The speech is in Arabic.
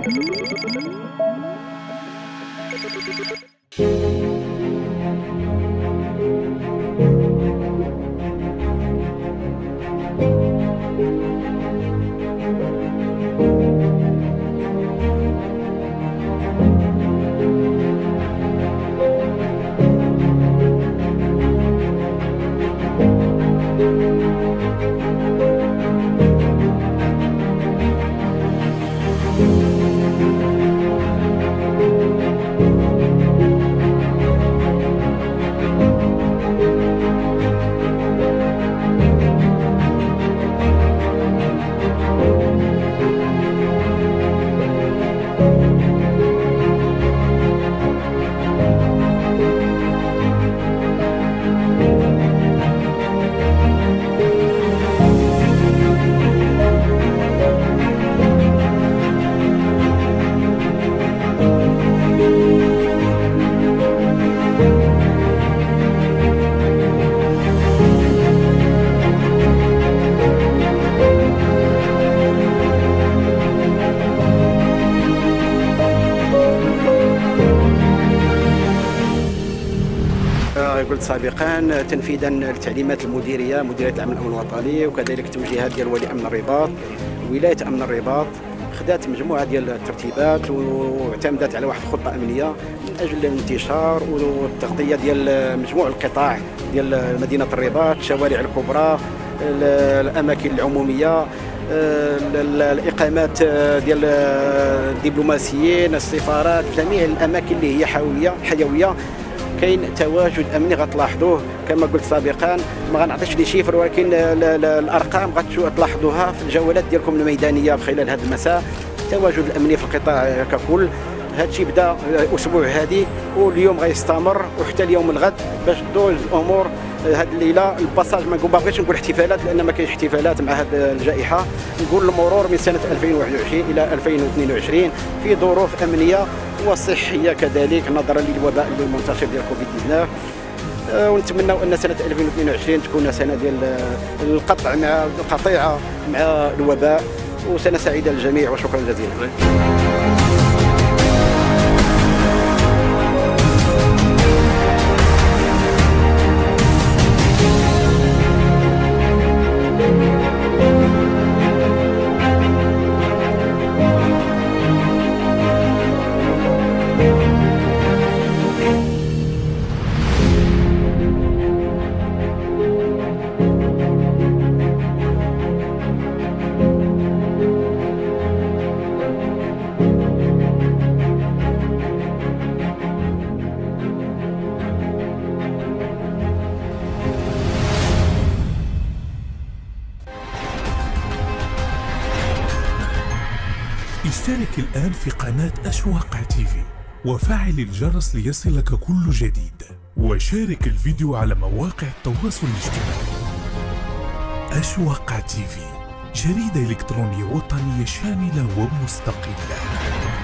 قلت سابقا تنفيذا لتعليمات المديريه، مديريه الامن الوطني، وكذلك توجيهات ديال ولي امن الرباط. ولايه امن الرباط خدات مجموعه ديال الترتيبات واعتمدت على واحد الخطه امنيه من اجل الانتشار والتغطيه ديال مجموع القطاع ديال مدينه الرباط، الشوارع الكبرى، الاماكن العموميه، الاقامات ديال الدبلوماسيين، السفارات، جميع الاماكن اللي هي حيويه. كاين تواجد امني غتلاحظوه كما قلت سابقا. ما غنعطيش لي شيفر، ولكن الارقام غتلاحظوها في الجولات ديالكم الميدانيه خلال هذا المساء. التواجد الامني في القطاع ككل، هذا الشيء بدا الاسبوع هذه واليوم غيستمر وحتى اليوم الغد باش دوز الامور. هذه الليله الباساج ما بغيتش نقول احتفالات لان ما كاينش احتفالات مع هذه الجائحه، نقول المرور من سنه 2021 الى 2022 في ظروف امنيه وصحيه كذلك نظرا للوباء المنتشر ديال كوفيد 19. ونتمنوا ان سنه 2022 تكون سنه ديال القطيعه مع الوباء، وسنه سعيده للجميع وشكرا جزيلا. اشترك الآن في قناة أشواق تيفي وفعل الجرس ليصلك كل جديد، وشارك الفيديو على مواقع التواصل الاجتماعي. أشواق تيفي، جريدة إلكترونية وطنية شاملة ومستقلة.